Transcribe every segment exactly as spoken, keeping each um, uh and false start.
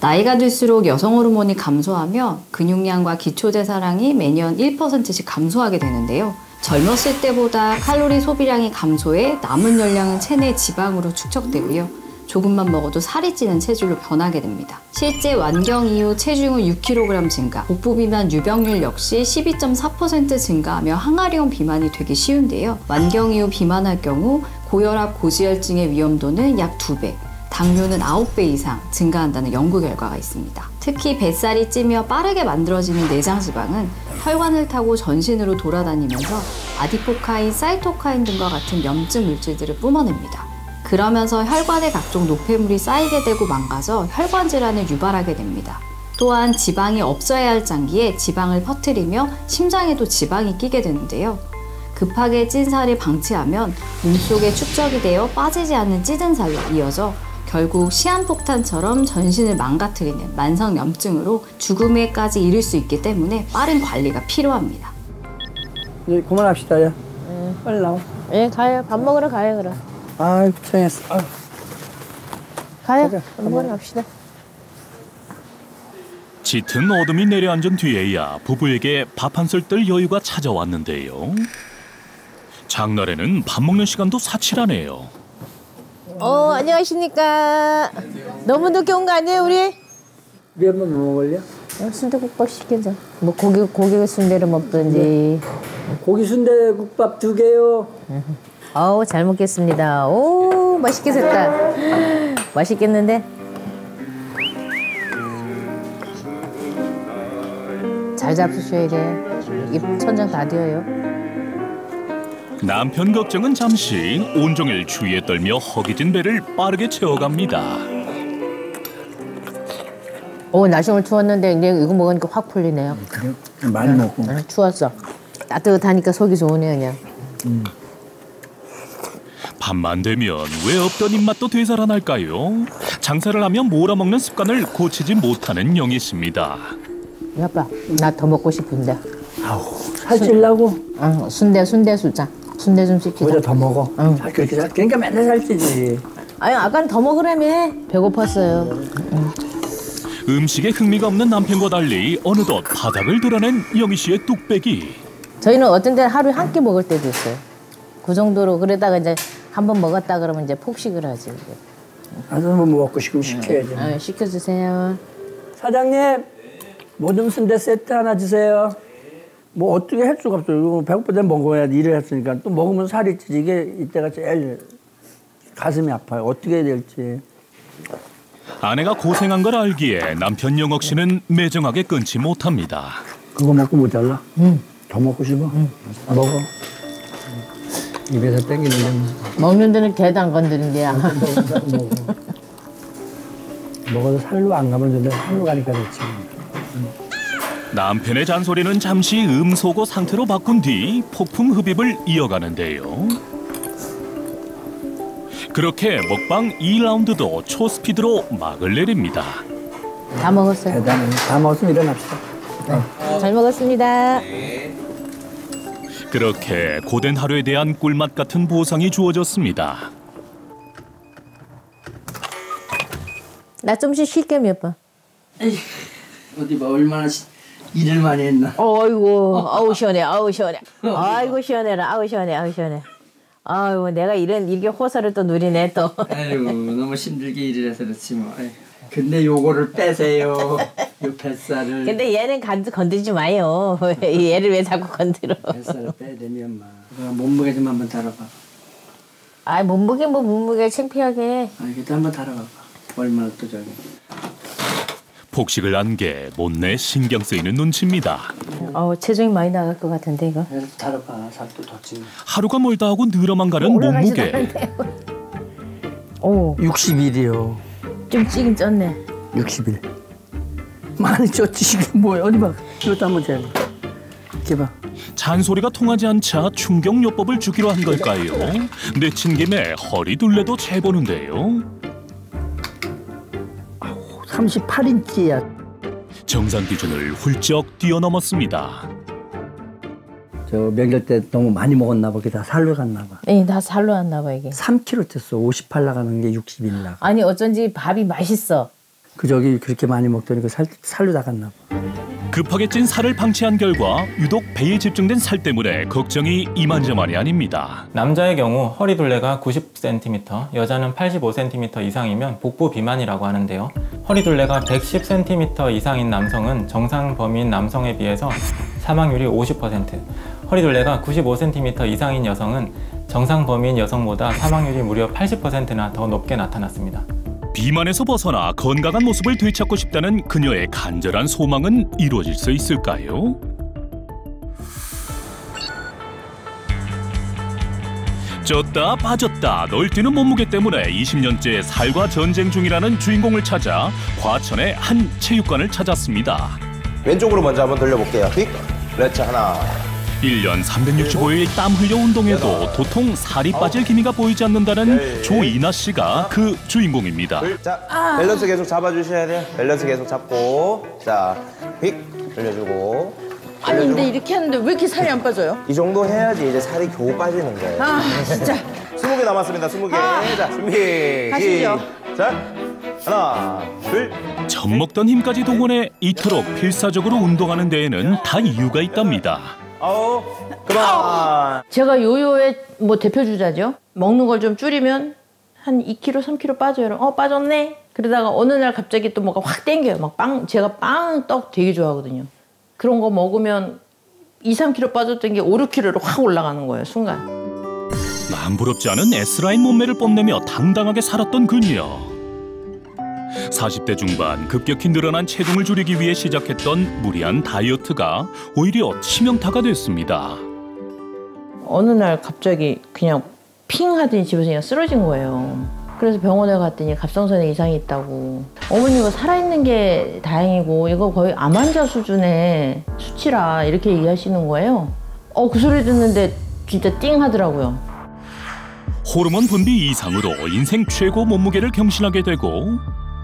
나이가 들수록 여성 호르몬이 감소하며 근육량과 기초대사량이 매년 일 퍼센트씩 감소하게 되는데요. 젊었을 때보다 칼로리 소비량이 감소해 남은 열량은 체내 지방으로 축적되고요. 조금만 먹어도 살이 찌는 체질로 변하게 됩니다. 실제 완경 이후 체중은 육 킬로그램 증가, 복부 비만 유병률 역시 십이 점 사 퍼센트 증가하며 항아리형 비만이 되기 쉬운데요. 완경 이후 비만할 경우 고혈압, 고지혈증의 위험도는 약 두 배, 당뇨는 아홉 배 이상 증가한다는 연구 결과가 있습니다. 특히 뱃살이 찌며 빠르게 만들어지는 내장지방은 혈관을 타고 전신으로 돌아다니면서 아디포카인, 사이토카인 등과 같은 염증 물질들을 뿜어냅니다. 그러면서 혈관에 각종 노폐물이 쌓이게 되고 망가져 혈관 질환을 유발하게 됩니다. 또한 지방이 없어야 할 장기에 지방을 퍼뜨리며 심장에도 지방이 끼게 되는데요. 급하게 찐 살을 방치하면 몸속에 축적이 되어 빠지지 않는 찌든 살로 이어져 결국 시한폭탄처럼 전신을 망가뜨리는 만성염증으로 죽음에까지 이를 수 있기 때문에 빠른 관리가 필요합니다. 이제 그만합시다. 야. 응. 빨리 나와. 예, 가요. 밥 먹으러 가요, 그럼. 아이, 고생했어. 아유. 가요. 가자, 밥 먹으러 갑시다. 짙은 어둠이 내려앉은 뒤에야 부부에게 밥 한 술 뜰 여유가 찾아왔는데요. 장날에는 밥 먹는 시간도 사치라네요. 어, 안녕하십니까. 너무 늦게 온 거 아니에요, 우리? 우리 한번 뭐 먹을래? 어, 순대국밥 시키자. 뭐 고기, 고기 순대를 먹든지. 네. 고기 순대국밥 두 개요. 어우, 잘 먹겠습니다. 오, 맛있게 됐다. 맛있겠는데? 잘 잡수셔야 돼. 입 천장 다 뒤어요. 남편 걱정은 잠시 온종일 추위에 떨며 허기진 배를 빠르게 채워갑니다. 오, 날씨 오늘 추웠는데 이제 이거 먹으니까 확 풀리네요. 그래? 많이 먹고. 응, 추웠어. 따뜻하니까 속이 좋으네 그냥. 음. 밤만 되면 왜 없던 입맛도 되살아날까요? 장사를 하면 몰아먹는 습관을 고치지 못하는 영희 씨입니다. 아빠, 나 더 먹고 싶은데. 아우, 살찌려고? 응, 순대, 순대 수자. 순대 좀 시키자. 오히려 더 먹어. 응. 살 그렇게 살, 그러니까 맨날 살찌지. 아니, 아까는 더 먹으라며. 배고팠어요. 응. 음식에 흥미가 없는 남편과 달리 어느덧 바닥을 드러낸 영희 씨의 뚝배기. 저희는 어떤 때는 하루에 한 끼 먹을 때도 있어요. 그 정도로. 그러다가 이제 한 번 먹었다 그러면 이제 폭식을 하지. 나도 뭐 먹고 싶으면 시켜야지. 응, 시켜주세요. 사장님, 모듬 순대 세트 하나 주세요. 뭐 어떻게 할 수가 없어요. 이거 배고플 때 먹어야 일을 했으니까 또 먹으면 살이 찌지. 이게 이때가 제일 가슴이 아파요. 어떻게 해야 될지. 아내가 고생한 걸 알기에 남편 영옥 씨는 매정하게 끊지 못합니다. 그거 먹고 못 잘라? 응. 더 먹고 싶어? 응. 먹어. 입에서 땡기는데. 먹는 데는 개도 안 건드린대야. 먹어. 먹어도 살로 안 가면 되는데 살로 가니까 그렇지. 남편의 잔소리는 잠시 음소거 상태로 바꾼 뒤 폭풍 흡입을 이어가는데요. 그렇게 먹방 이 라운드도 초스피드로 막을 내립니다. 다 먹었어요. 대단해. 다 먹었으면 일어납시다. 네. 잘 먹었습니다. 그렇게 고된 하루에 대한 꿀맛 같은 보상이 주어졌습니다. 나 좀씩 쉴게 몇 번. 에이, 어디 봐 얼마나 시, 일을 많이 했나. 어이구, 아우 시원해, 아우 시원해. 아이고 시원해라, 아우 시원해, 아우 시원해. 아유, 내가 이런 이게 호사를 또 누리네 또. 아이고 너무 힘들게 일을 해서 그렇지 뭐. 아이고. 근데 요거를 빼세요. 요 뱃살을. 근데 얘는 간, 건들지 마요. 얘를 왜 자꾸 건드려. 뱃살을 빼야 되면 막. 몸무게 좀 한번 달아봐. 아, 몸무게 뭐 몸무게 창피하게. 아, 이것도 한번 달아봐봐. 얼마나 또 저기. 폭식을 안 게 못내 신경 쓰이는 눈치입니다. 어, 체중이 많이 나갈 것 같은데 이거. 달아봐. 살도 더 찌네. 하루가 멀다 하고 늘어만 가는 몸무게. 오, 육십일이요. 좀 찌긴 쪘네. 육십일. 많이 쪘지 이게 뭐야. 어디 봐. 이것도 한번 재봐. 이렇게 봐. 잔소리가 통하지 않자 충격요법을 주기로 한 걸까요? 내친 김에 허리 둘레도 재보는데요. 삼십팔 인치야. 정상 기준을 훌쩍 뛰어넘었습니다. 저 명절 때 너무 많이 먹었나 봐. 그게 다 살로 갔나 봐. 네, 다 살로 왔나 봐 이게. 삼 킬로그램 쪘어. 오십팔 나가는 게 육십일 나가. 아니 어쩐지 밥이 맛있어. 그 저기 그렇게 많이 먹더니 그 살, 살로 나갔나 봐. 급하게 찐 살을 방치한 결과 유독 배에 집중된 살 때문에 걱정이 이만저만이 아닙니다. 남자의 경우 허리 둘레가 구십 센티미터, 여자는 팔십오 센티미터 이상이면 복부 비만이라고 하는데요. 허리 둘레가 백십 센티미터 이상인 남성은 정상 범위인 남성에 비해서 사망률이 오십 퍼센트, 허리 둘레가 구십오 센티미터 이상인 여성은 정상 범위인 여성보다 사망률이 무려 팔십 퍼센트나 더 높게 나타났습니다. 비만에서 벗어나 건강한 모습을 되찾고 싶다는 그녀의 간절한 소망은 이루어질 수 있을까요? 쪘다 빠졌다 널뛰는 몸무게 때문에 이십 년째 살과 전쟁 중이라는 주인공을 찾아 과천의 한 체육관을 찾았습니다. 왼쪽으로 먼저 한번 돌려볼게요. 휙! 그렇지, 하나. 일 년 삼백육십오 일 땀 흘려 운동해도 도통 살이 빠질 기미가 보이지 않는다는 조이나 씨가 그 주인공입니다. 자, 밸런스 계속 잡아주셔야 돼요. 밸런스 계속 잡고, 자, 휙! 돌려주고. 아니 근데 이렇게 하는데 왜 이렇게 살이 안 빠져요? 이 정도 해야지 이제 살이 겨우 빠지는 거예요. 아 진짜. 스무 개 남았습니다, 스무 개. 자, 준비. 가시죠. 자, 하나, 둘. 젖먹던 힘까지 동원해 이토록 필사적으로 운동하는 데에는 다 이유가 있답니다. 아홉, 그만. 제가 요요의 뭐 대표 주자죠. 먹는 걸 좀 줄이면 한 이 킬로그램, 삼 킬로그램 빠져요. 어 빠졌네. 그러다가 어느 날 갑자기 또 뭐가 확 땡겨요. 막 빵, 제가 빵, 떡 되게 좋아하거든요. 그런 거 먹으면 이, 삼 킬로그램 빠졌던 게 오, 육 킬로그램로 확 올라가는 거예요, 순간. 남부럽지 않은 S라인 몸매를 뽐내며 당당하게 살았던 그녀. 사십 대 중반 급격히 늘어난 체중을 줄이기 위해 시작했던 무리한 다이어트가 오히려 치명타가 됐습니다. 어느 날 갑자기 그냥 핑 하더니 집에서 그냥 쓰러진 거예요. 그래서 병원에 갔더니 갑상선에 이상이 있다고. 어머니 이거 살아있는 게 다행이고 이거 거의 암 환자 수준의 수치라 이렇게 얘기하시는 거예요. 어, 그 소리 듣는데 진짜 띵 하더라고요. 호르몬 분비 이상으로 인생 최고 몸무게를 경신하게 되고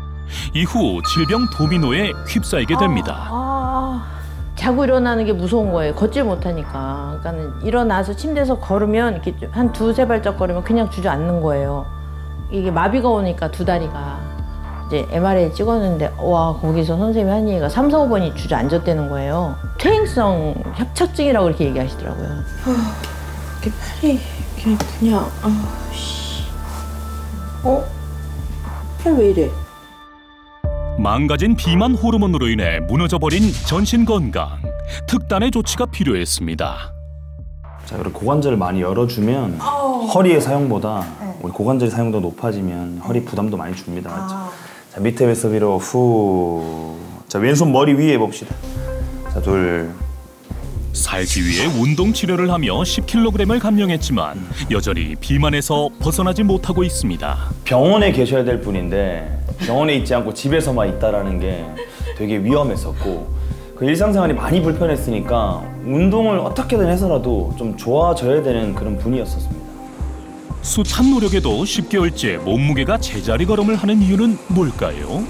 이후 질병 도미노에 휩싸이게 됩니다. 아, 아, 자고 일어나는 게 무서운 거예요. 걷질 못하니까. 그러니까는 일어나서 침대에서 걸으면 이렇게 한 두세 발짝 걸으면 그냥 주저앉는 거예요. 이게 마비가 오니까 두 다리가. 이제 엠알아이 찍었는데 와 거기서 선생님이 한 얘기가 삼, 사, 오 번이 주저앉았다는 거예요. 퇴행성 협착증이라고 그렇게 얘기하시더라고요. 아, 이렇게 팔이 그냥 그냥 아, 씨. 어? 팔 왜 이래? 망가진 비만 호르몬으로 인해 무너져버린 전신 건강. 특단의 조치가 필요했습니다. 자, 이렇게 고관절을 많이 열어주면 허리의 사용보다 우리 고관절 사용도 높아지면 허리 부담도 많이 줍니다. 맞죠? 자, 밑에 뱃서 위로 후. 자, 왼손 머리 위에 해봅시다. 자, 둘. 살기 위해 운동 치료를 하며 십 킬로그램을 감량했지만 여전히 비만에서 벗어나지 못하고 있습니다. 병원에 계셔야 될 분인데 병원에 있지 않고 집에서만 있다라는 게 되게 위험했었고 그 일상생활이 많이 불편했으니까 운동을 어떻게든 해서라도 좀 좋아져야 되는 그런 분이었었습니다. 숱한 노력에도 십 개월째 몸무게가 제자리 걸음을 하는 이유는 뭘까요?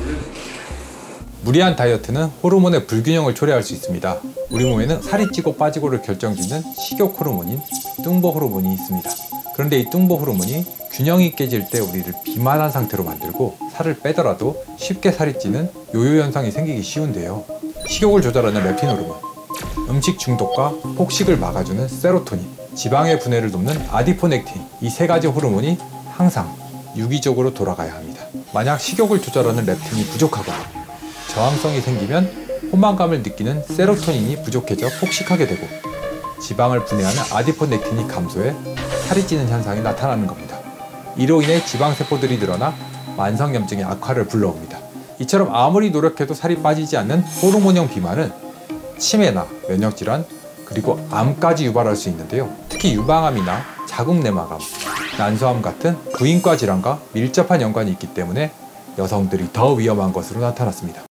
무리한 다이어트는 호르몬의 불균형을 초래할 수 있습니다. 우리 몸에는 살이 찌고 빠지고를 결정짓는 식욕 호르몬인 뚱보 호르몬이 있습니다. 그런데 이 뚱보 호르몬이 균형이 깨질 때 우리를 비만한 상태로 만들고 살을 빼더라도 쉽게 살이 찌는 요요 현상이 생기기 쉬운데요. 식욕을 조절하는 렙틴 호르몬, 음식 중독과 폭식을 막아주는 세로토닌, 지방의 분해를 돕는 아디포넥틴, 이 세 가지 호르몬이 항상 유기적으로 돌아가야 합니다. 만약 식욕을 조절하는 렙틴이 부족하거나 저항성이 생기면 포만감을 느끼는 세로토닌이 부족해져 폭식하게 되고 지방을 분해하는 아디포넥틴이 감소해 살이 찌는 현상이 나타나는 겁니다. 이로 인해 지방세포들이 늘어나 만성염증의 악화를 불러옵니다. 이처럼 아무리 노력해도 살이 빠지지 않는 호르몬형 비만은 치매나 면역질환 그리고 암까지 유발할 수 있는데요. 특히 유방암이나 자궁내막암, 난소암 같은 부인과 질환과 밀접한 연관이 있기 때문에 여성들이 더 위험한 것으로 나타났습니다.